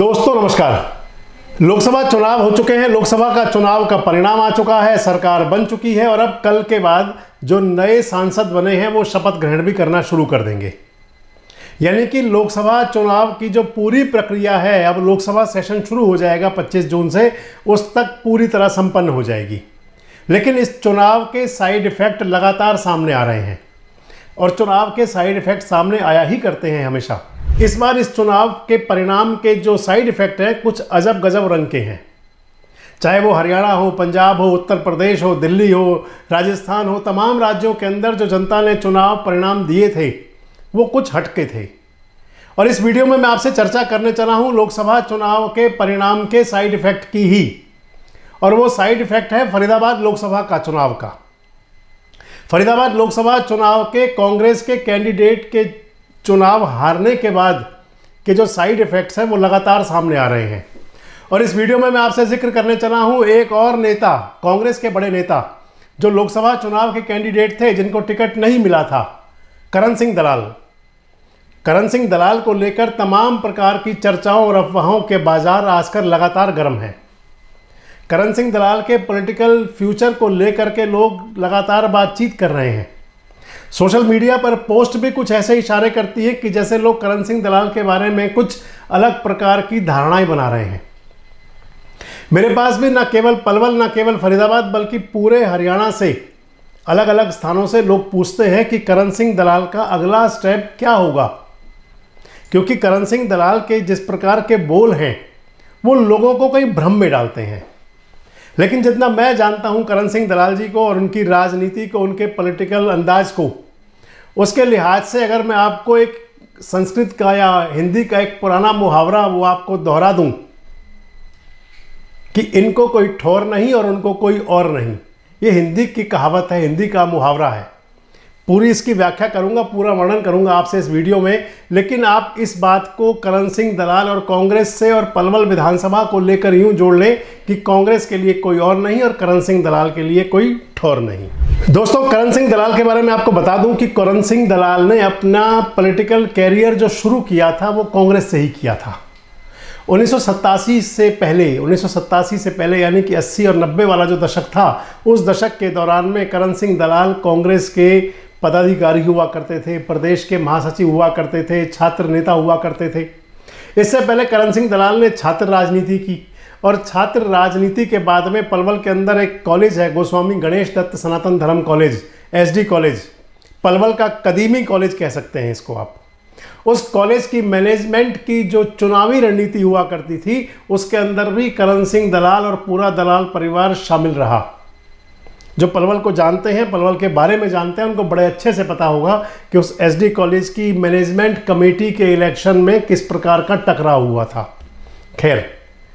दोस्तों नमस्कार। लोकसभा चुनाव हो चुके हैं। लोकसभा का चुनाव का परिणाम आ चुका है, सरकार बन चुकी है और अब कल के बाद जो नए सांसद बने हैं वो शपथ ग्रहण भी करना शुरू कर देंगे। यानी कि लोकसभा चुनाव की जो पूरी प्रक्रिया है, अब लोकसभा सेशन शुरू हो जाएगा 25 जून से, उस तक पूरी तरह संपन्न हो जाएगी। लेकिन इस चुनाव के साइड इफ़ेक्ट लगातार सामने आ रहे हैं और चुनाव के साइड इफ़ेक्ट सामने आया ही करते हैं हमेशा। इस बार इस चुनाव के परिणाम के जो साइड इफ़ेक्ट हैं कुछ अजब गजब रंग के हैं। चाहे वो हरियाणा हो, पंजाब हो, उत्तर प्रदेश हो, दिल्ली हो, राजस्थान हो, तमाम राज्यों के अंदर जो जनता ने चुनाव परिणाम दिए थे वो कुछ हटके थे। और इस वीडियो में मैं आपसे चर्चा करने चला हूँ लोकसभा चुनाव के परिणाम के साइड इफ़ेक्ट की ही। और वो साइड इफ़ेक्ट है फरीदाबाद लोकसभा का चुनाव का। फरीदाबाद लोकसभा चुनाव के कांग्रेस के कैंडिडेट के चुनाव हारने के बाद के जो साइड इफ़ेक्ट्स हैं वो लगातार सामने आ रहे हैं। और इस वीडियो में मैं आपसे जिक्र करने चला हूँ एक और नेता, कांग्रेस के बड़े नेता जो लोकसभा चुनाव के कैंडिडेट थे, जिनको टिकट नहीं मिला था, करण सिंह दलाल। करण सिंह दलाल को लेकर तमाम प्रकार की चर्चाओं और अफवाहों के बाजार आजकल लगातार गर्म हैं। करण सिंह दलाल के पॉलिटिकल फ्यूचर को लेकर के लोग लगातार बातचीत कर रहे हैं। सोशल मीडिया पर पोस्ट भी कुछ ऐसे इशारे करती है कि जैसे लोग करण सिंह दलाल के बारे में कुछ अलग प्रकार की धारणाएं बना रहे हैं। मेरे पास भी न केवल पलवल, न केवल फरीदाबाद, बल्कि पूरे हरियाणा से अलग अलग स्थानों से लोग पूछते हैं कि करण सिंह दलाल का अगला स्टेप क्या होगा। क्योंकि करण सिंह दलाल के जिस प्रकार के बोल हैं वो लोगों को कई भ्रम में डालते हैं। लेकिन जितना मैं जानता हूं करण सिंह दलाल जी को और उनकी राजनीति को, उनके पॉलिटिकल अंदाज को, उसके लिहाज से अगर मैं आपको एक संस्कृत का या हिंदी का एक पुराना मुहावरा वो आपको दोहरा दूं कि इनको कोई ठोर नहीं और उनको कोई और नहीं, ये हिंदी की कहावत है, हिंदी का मुहावरा है। पूरी इसकी व्याख्या करूंगा, पूरा वर्णन करूंगा आपसे इस वीडियो में। लेकिन आप इस बात को करण सिंह दलाल और कांग्रेस से और पलवल विधानसभा को लेकर यूं जोड़ लें कि कांग्रेस के लिए कोई और नहीं और करण सिंह दलाल के लिए कोई ठोर नहीं। दोस्तों, करण सिंह दलाल के बारे में आपको बता दूं कि करण सिंह दलाल ने अपना पॉलिटिकल कैरियर जो शुरू किया था वो कांग्रेस से ही किया था। 1987 से पहले यानी कि 80 और 90 वाला जो दशक था, उस दशक के दौरान में करण सिंह दलाल कांग्रेस के पदाधिकारी हुआ करते थे, प्रदेश के महासचिव हुआ करते थे, छात्र नेता हुआ करते थे। इससे पहले करण सिंह दलाल ने छात्र राजनीति की और छात्र राजनीति के बाद में पलवल के अंदर एक कॉलेज है, गोस्वामी गणेश दत्त सनातन धर्म कॉलेज, SD कॉलेज, पलवल का कदीमी कॉलेज कह सकते हैं इसको आप। उस कॉलेज की मैनेजमेंट की जो चुनावी रणनीति हुआ करती थी उसके अंदर भी करण सिंह दलाल और पूरा दलाल परिवार शामिल रहा। जो पलवल को जानते हैं, पलवल के बारे में जानते हैं, उनको बड़े अच्छे से पता होगा कि उस SD कॉलेज की मैनेजमेंट कमेटी के इलेक्शन में किस प्रकार का टकराव हुआ था। खैर,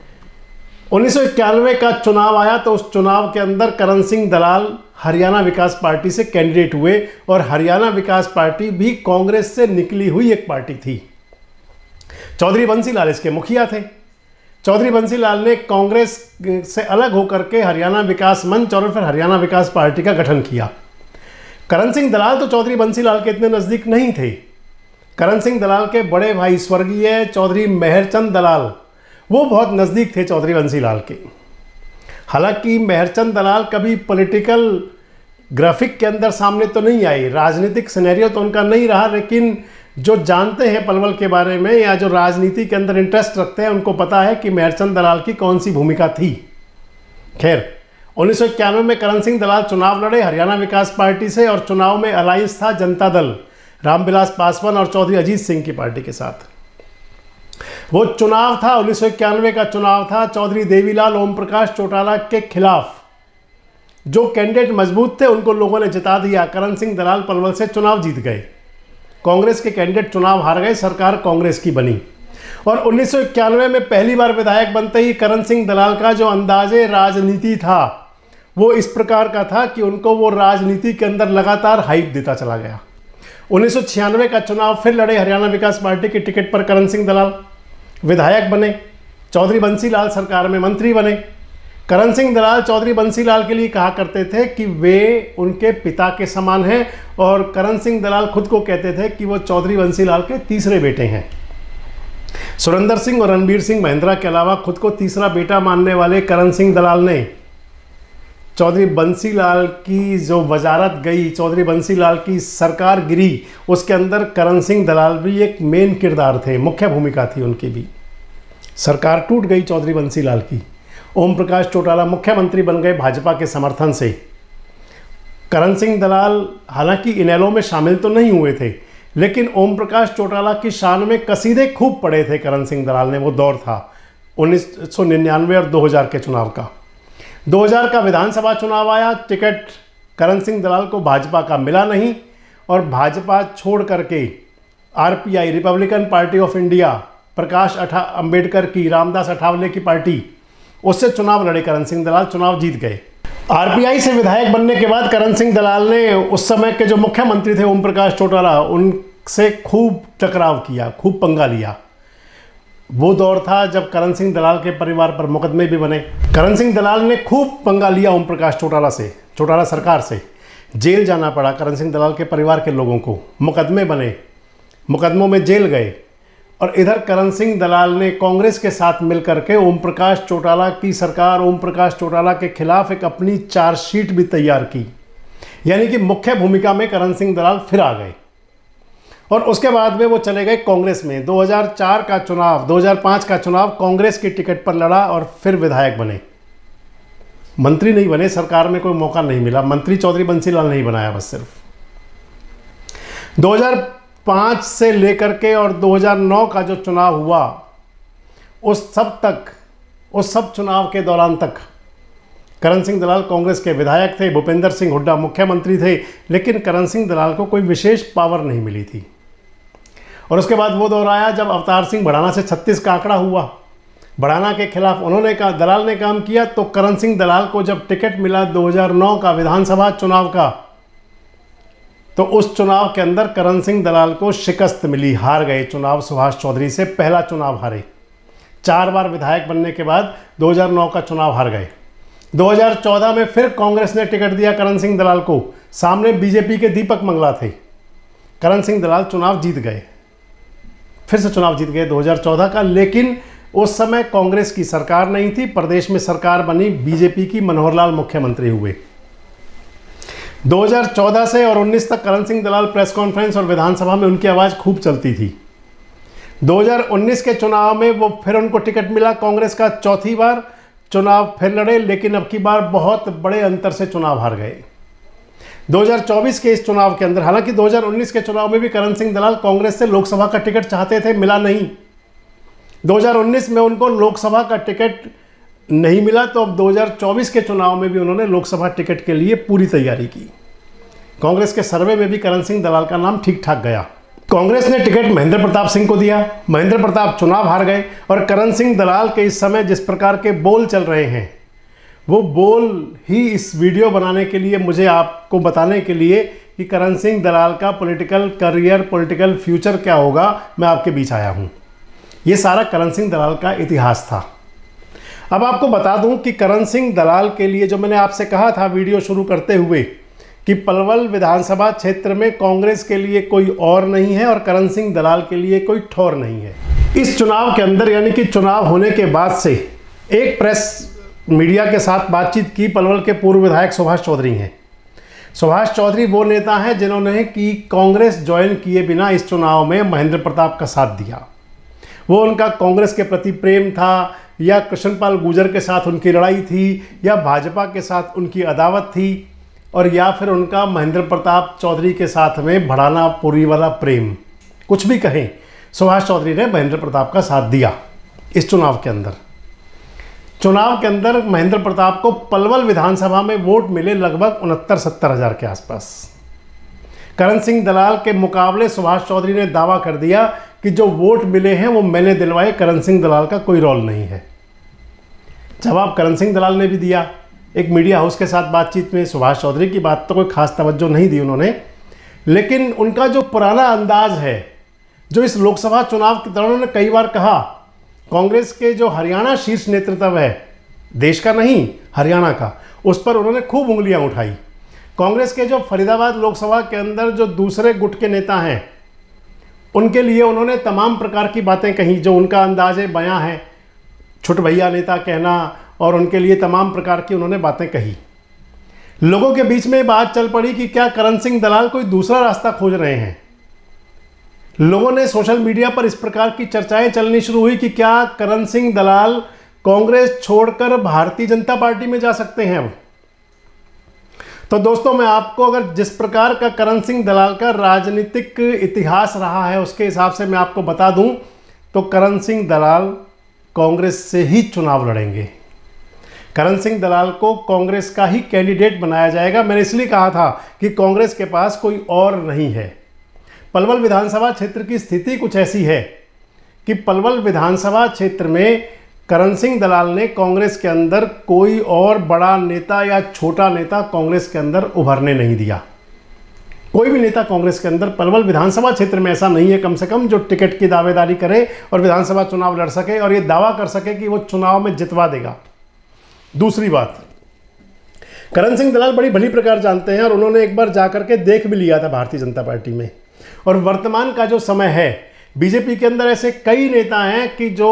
1991 का चुनाव आया तो उस चुनाव के अंदर करण सिंह दलाल हरियाणा विकास पार्टी से कैंडिडेट हुए और हरियाणा विकास पार्टी भी कांग्रेस से निकली हुई एक पार्टी थी। चौधरी बंसीलाल इसके मुखिया थे। चौधरी बंसीलाल ने कांग्रेस से अलग होकर के हरियाणा विकास मंच और फिर हरियाणा विकास पार्टी का गठन किया। करण सिंह दलाल तो चौधरी बंसीलाल के इतने नज़दीक नहीं थे। करण सिंह दलाल के बड़े भाई स्वर्गीय चौधरी मेहरचंद दलाल वो बहुत नज़दीक थे चौधरी बंसीलाल के। हालांकि मेहरचंद दलाल कभी पॉलिटिकल ग्राफिक के अंदर सामने तो नहीं आए, राजनीतिक सिनेरियो तो उनका नहीं रहा, लेकिन जो जानते हैं पलवल के बारे में या जो राजनीति के अंदर इंटरेस्ट रखते हैं उनको पता है कि मेहरचंद दलाल की कौन सी भूमिका थी। खैर, 1991 में करण सिंह दलाल चुनाव लड़े हरियाणा विकास पार्टी से और चुनाव में अलायंस था जनता दल, रामविलास पासवान और चौधरी अजीत सिंह की पार्टी के साथ। वो चुनाव था 1991 का चुनाव था चौधरी देवीलाल ओम प्रकाश चौटाला के खिलाफ। जो कैंडिडेट मजबूत थे उनको लोगों ने जिता दिया। करण सिंह दलाल पलवल से चुनाव जीत गए। कांग्रेस के कैंडिडेट चुनाव हार गए, सरकार कांग्रेस की बनी। और 1991 में पहली बार विधायक बनते ही करण सिंह दलाल का जो अंदाजे राजनीति था वो इस प्रकार का था कि उनको वो राजनीति के अंदर लगातार हाइप देता चला गया। 1996 का चुनाव फिर लड़े हरियाणा विकास पार्टी की टिकट पर करण सिंह दलाल, विधायक बने। चौधरी बंसीलाल सरकार में मंत्री बने। करण सिंह दलाल चौधरी बंसीलाल के लिए कहा करते थे कि वे उनके पिता के समान हैं और करण सिंह दलाल खुद को कहते थे कि वो चौधरी बंसीलाल के तीसरे बेटे हैं। सुरेंद्र सिंह और रणबीर सिंह महिंद्रा के अलावा खुद को तीसरा बेटा मानने वाले करण सिंह दलाल ने चौधरी बंसी लाल की जो वजारत गई, चौधरी बंसी लाल की सरकार गिरी, उसके अंदर करण सिंह दलाल भी एक मेन किरदार थे, मुख्य भूमिका थी उनकी भी। सरकार टूट गई चौधरी बंसी लाल की। ओम प्रकाश चौटाला मुख्यमंत्री बन गए भाजपा के समर्थन से। करण सिंह दलाल हालांकि इनेलो में शामिल तो नहीं हुए थे, लेकिन ओम प्रकाश चौटाला की शान में कसीदे खूब पड़े थे करण सिंह दलाल ने। वो दौर था 1999 और 2000 के चुनाव का। 2000 का विधानसभा चुनाव आया, टिकट करण सिंह दलाल को भाजपा का मिला नहीं और भाजपा छोड़ करके RPI, Republican Party of India, Prakash Ambedkar की, रामदास अठावले की पार्टी, उससे चुनाव लड़े करण सिंह दलाल, चुनाव जीत गए। आरपीआई से विधायक बनने के बाद करण सिंह दलाल ने उस समय के जो मुख्यमंत्री थे ओम प्रकाश चौटाला, उनसे खूब टकराव किया, खूब पंगा लिया। वो दौर था जब करण सिंह दलाल के परिवार पर मुकदमे भी बने। करण सिंह दलाल ने खूब पंगा लिया ओम प्रकाश चौटाला से, चौटाला सरकार से। जेल जाना पड़ा करण सिंह दलाल के परिवार के लोगों को, मुकदमे बने, मुकदमों में जेल गए। और इधर करण सिंह दलाल ने कांग्रेस के साथ मिलकर के ओम प्रकाश चौटाला की सरकार, ओम प्रकाश चौटाला के खिलाफ एक अपनी चार्जशीट भी तैयार की। यानी कि मुख्य भूमिका में करण सिंह दलाल फिर आ गए और उसके बाद में वो चले गए कांग्रेस में। 2004 का चुनाव, 2005 का चुनाव कांग्रेस की टिकट पर लड़ा और फिर विधायक बने। मंत्री नहीं बने, सरकार में कोई मौका नहीं मिला, मंत्री चौधरी बंसी लाल नहीं बनाया बस सिर्फ। 2005 से लेकर के और 2009 का जो चुनाव हुआ, उस सब चुनाव के दौरान तक करण सिंह दलाल कांग्रेस के विधायक थे, भूपेंद्र सिंह हुड्डा मुख्यमंत्री थे, लेकिन करण सिंह दलाल को कोई विशेष पावर नहीं मिली थी। और उसके बाद वो दौर आया जब अवतार सिंह भड़ाना से 36 का आंकड़ा हुआ। भड़ाना के खिलाफ दलाल ने काम किया, तो करण सिंह दलाल को जब टिकट मिला 2009 का विधानसभा चुनाव का, तो उस चुनाव के अंदर करण सिंह दलाल को शिकस्त मिली, हार गए चुनाव सुभाष चौधरी से, पहला चुनाव हारे। 4 बार विधायक बनने के बाद 2009 का चुनाव हार गए। 2014 में फिर कांग्रेस ने टिकट दिया करण सिंह दलाल को, सामने बीजेपी के दीपक मंगला थे। करण सिंह दलाल चुनाव जीत गए, फिर से चुनाव जीत गए 2014 का, लेकिन उस समय कांग्रेस की सरकार नहीं थी, प्रदेश में सरकार बनी बीजेपी की, मनोहर लाल मुख्यमंत्री हुए। 2014 से और 19 तक करण सिंह दलाल प्रेस कॉन्फ्रेंस और विधानसभा में उनकी आवाज़ खूब चलती थी। 2019 के चुनाव में वो फिर उनको टिकट मिला कांग्रेस का, चौथी बार चुनाव फिर लड़े, लेकिन अब की बार बहुत बड़े अंतर से चुनाव हार गए। 2024 के इस चुनाव के अंदर, हालांकि 2019 के चुनाव में भी करण सिंह दलाल कांग्रेस से लोकसभा का टिकट चाहते थे, मिला नहीं। 2019 में उनको लोकसभा का टिकट नहीं मिला, तो अब 2024 के चुनाव में भी उन्होंने लोकसभा टिकट के लिए पूरी तैयारी की। कांग्रेस के सर्वे में भी करण सिंह दलाल का नाम ठीक ठाक गया। कांग्रेस ने टिकट महेंद्र प्रताप सिंह को दिया, महेंद्र प्रताप चुनाव हार गए। और करण सिंह दलाल के इस समय जिस प्रकार के बोल चल रहे हैं, वो बोल ही इस वीडियो बनाने के लिए, मुझे आपको बताने के लिए कि करण सिंह दलाल का पॉलिटिकल करियर, पॉलिटिकल फ्यूचर क्या होगा, मैं आपके बीच आया हूँ। ये सारा करण सिंह दलाल का इतिहास था। अब आपको बता दूं कि करण सिंह दलाल के लिए, जो मैंने आपसे कहा था वीडियो शुरू करते हुए, कि पलवल विधानसभा क्षेत्र में कांग्रेस के लिए कोई और नहीं है और करण सिंह दलाल के लिए कोई ठौर नहीं है। इस चुनाव के अंदर, यानी कि चुनाव होने के बाद से एक प्रेस मीडिया के साथ बातचीत की पलवल के पूर्व विधायक सुभाष चौधरी हैं। सुभाष चौधरी वो नेता हैं जिन्होंने कि कांग्रेस ज्वाइन किए बिना इस चुनाव में महेंद्र प्रताप का साथ दिया। वो उनका कांग्रेस के प्रति प्रेम था, या कृष्णपाल गुर्जर के साथ उनकी लड़ाई थी, या भाजपा के साथ उनकी अदावत थी, और या फिर उनका महेंद्र प्रताप चौधरी के साथ में भड़ाना पुरी वाला प्रेम, कुछ भी कहें, सुभाष चौधरी ने महेंद्र प्रताप का साथ दिया इस चुनाव के अंदर। चुनाव के अंदर महेंद्र प्रताप को पलवल विधानसभा में वोट मिले लगभग 69-70 हज़ार के आसपास। करण सिंह दलाल के मुकाबले सुभाष चौधरी ने दावा कर दिया कि जो वोट मिले हैं वो मैंने दिलवाए, करण सिंह दलाल का कोई रोल नहीं है। जवाब करण सिंह दलाल ने भी दिया एक मीडिया हाउस के साथ बातचीत में। सुभाष चौधरी की बात तो कोई खास तवज्जो नहीं दी उन्होंने, लेकिन उनका जो पुराना अंदाज है, जो इस लोकसभा चुनाव के दौरान उन्होंने कई बार कहा, कांग्रेस के जो हरियाणा शीर्ष नेतृत्व है, देश का नहीं हरियाणा का, उस पर उन्होंने खूब उंगलियां उठाई। कांग्रेस के जो फरीदाबाद लोकसभा के अंदर जो दूसरे गुट के नेता हैं, उनके लिए उन्होंने तमाम प्रकार की बातें कही, जो उनका अंदाज़े बयां है, छुट भैया नेता कहना, और उनके लिए तमाम प्रकार की उन्होंने बातें कही। लोगों के बीच में बात चल पड़ी कि क्या करण सिंह दलाल कोई दूसरा रास्ता खोज रहे हैं। लोगों ने सोशल मीडिया पर इस प्रकार की चर्चाएं चलनी शुरू हुई कि क्या करण सिंह दलाल कांग्रेस छोड़कर भारतीय जनता पार्टी में जा सकते हैं अब। तो दोस्तों, मैं आपको अगर जिस प्रकार का करण सिंह दलाल का राजनीतिक इतिहास रहा है उसके हिसाब से मैं आपको बता दूं तो करण सिंह दलाल कांग्रेस से ही चुनाव लड़ेंगे। करण सिंह दलाल को कांग्रेस का ही कैंडिडेट बनाया जाएगा। मैंने इसलिए कहा था कि कांग्रेस के पास कोई और नहीं है। पलवल विधानसभा क्षेत्र की स्थिति कुछ ऐसी है कि पलवल विधानसभा क्षेत्र में करण सिंह दलाल ने कांग्रेस के अंदर कोई और बड़ा नेता या छोटा नेता कांग्रेस के अंदर उभरने नहीं दिया। कोई भी नेता कांग्रेस के अंदर पलवल विधानसभा क्षेत्र में ऐसा नहीं है कम से कम जो टिकट की दावेदारी करे और विधानसभा चुनाव लड़ सके और ये दावा कर सके कि वो चुनाव में जितवा देगा। दूसरी बात, करण सिंह दलाल बड़ी भली प्रकार जानते हैं और उन्होंने एक बार जाकर के देख भी लिया था भारतीय जनता पार्टी में। और वर्तमान का जो समय है, बीजेपी के अंदर ऐसे कई नेता हैं कि जो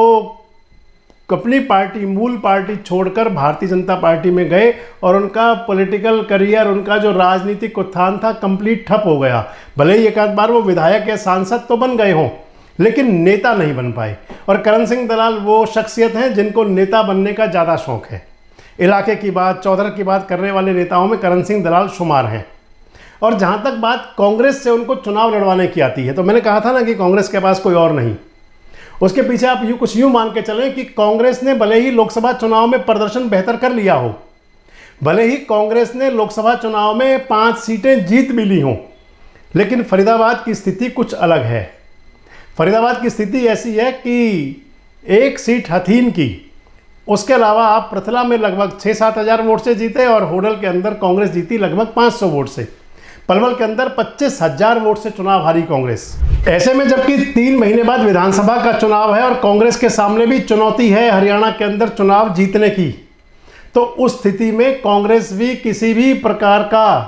अपनी पार्टी, मूल पार्टी छोड़कर भारतीय जनता पार्टी में गए और उनका पॉलिटिकल करियर, उनका जो राजनीतिक उत्थान था, कंप्लीट ठप हो गया। भले ही एक आध बार वो विधायक या सांसद तो बन गए हों, लेकिन नेता नहीं बन पाए। और करण सिंह दलाल वो शख्सियत हैं जिनको नेता बनने का ज़्यादा शौक है। इलाके की बात, चौधर की बात करने वाले नेताओं में करण सिंह दलाल शुमार हैं। और जहाँ तक बात कांग्रेस से उनको चुनाव लड़वाने की आती है, तो मैंने कहा था ना कि कांग्रेस के पास कोई और नहीं। उसके पीछे आप कुछ यूँ मान के चलें कि कांग्रेस ने भले ही लोकसभा चुनाव में प्रदर्शन बेहतर कर लिया हो, भले ही कांग्रेस ने लोकसभा चुनाव में 5 सीटें जीत भी ली हों, लेकिन फरीदाबाद की स्थिति कुछ अलग है। फरीदाबाद की स्थिति ऐसी है कि 1 सीट हथीन की, उसके अलावा आप प्रथला में लगभग 6-7 हज़ार वोट से जीते और होडल के अंदर कांग्रेस जीती लगभग 500 वोट से। पलवल के अंदर 25,000 वोट से चुनाव हारी कांग्रेस। ऐसे में जबकि 3 महीने बाद विधानसभा का चुनाव है और कांग्रेस के सामने भी चुनौती है हरियाणा के अंदर चुनाव जीतने की, तो उस स्थिति में कांग्रेस भी किसी भी प्रकार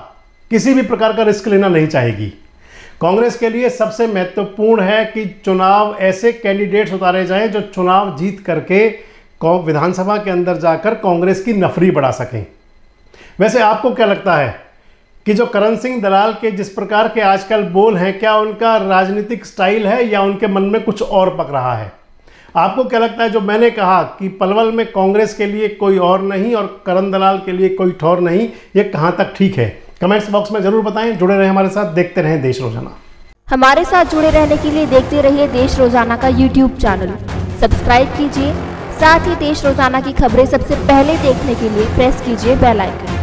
का रिस्क लेना नहीं चाहेगी। कांग्रेस के लिए सबसे महत्वपूर्ण है कि चुनाव ऐसे कैंडिडेट्स उतारे जाएं जो चुनाव जीत करके विधानसभा के अंदर जाकर कांग्रेस की नफरी बढ़ा सकें। वैसे आपको क्या लगता है कि जो करण सिंह दलाल के जिस प्रकार के आजकल बोल हैं, क्या उनका राजनीतिक स्टाइल है या उनके मन में कुछ और पक रहा है? आपको क्या लगता है जो मैंने कहा कि पलवल में कांग्रेस के लिए कोई और नहीं और करण दलाल के लिए कोई ठौर नहीं, ये कहाँ तक ठीक है? कमेंट्स बॉक्स में जरूर बताएं। जुड़े रहें हमारे साथ, देखते रहें देश रोजाना। हमारे साथ जुड़े रहने के लिए देखते रहिए देश रोजाना का यूट्यूब चैनल सब्सक्राइब कीजिए। साथ ही देश रोजाना की खबरें सबसे पहले देखने के लिए प्रेस कीजिए बेल आइकन।